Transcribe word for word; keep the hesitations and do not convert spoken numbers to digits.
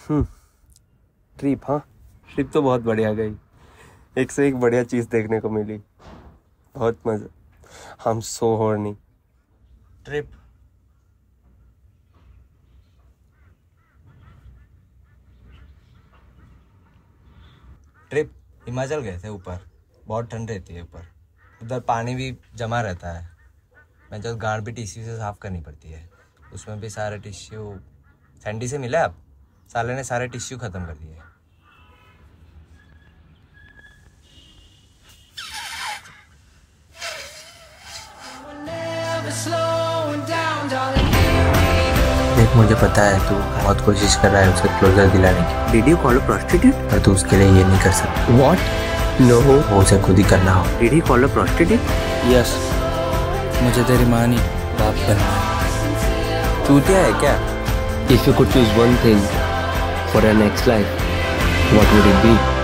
हम्म trip, हाँ trip तो बहुत बढ़िया गई। एक से एक बढ़िया चीज़ देखने को मिली, बहुत मज़ा। हम so horny. Trip trip Himachal गए थे। ऊपर बहुत ठंड रहती है, ऊपर उधर पानी भी जमा रहता है। मैं जब गाड़ भी टिश्यू से साफ़ करनी पड़ती है, उसमें भी सारे टिश्यू सैंडी से मिला। अब साले ने सारे टिश्यू ख़त्म कर दिए। देख, मुझे पता है तू बहुत कोशिश कर रहा है उसे क्लोजर दिलाने की। Did you call a prostitute? पर तू उसके लिए ये नहीं कर सकता। व्हाट? नो, वो उसे खुद ही करना हो। Did you call a prostitute? Yes, मुझे तेरी माँ नहीं बाप बनना है। चूतिया है क्या? If you could choose one thing for your next life, what would it be?